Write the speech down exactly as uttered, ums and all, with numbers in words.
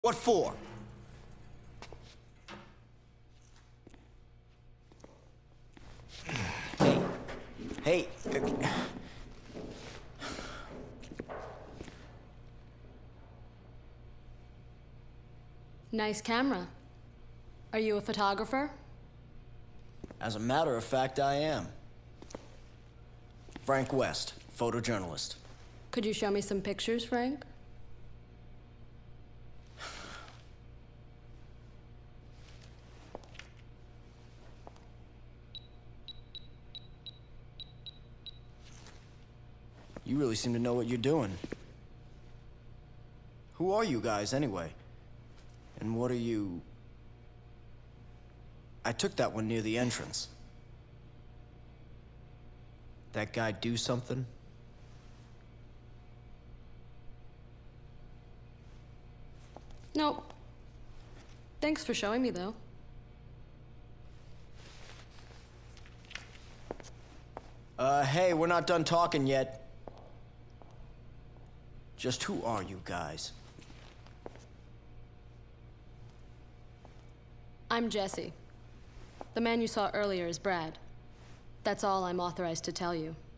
What for? Hey. Hey. uh, Nice camera. Are you a photographer? As a matter of fact, I am. Frank West, photojournalist. Could you show me some pictures, Frank? You really seem to know what you're doing. Who are you guys, anyway? And what are you... I took that one near the entrance. That guy do something? Nope. Thanks for showing me, though. Uh, hey, we're not done talking yet. Just who are you guys? I'm Jesse. The man you saw earlier is Brad. That's all I'm authorized to tell you.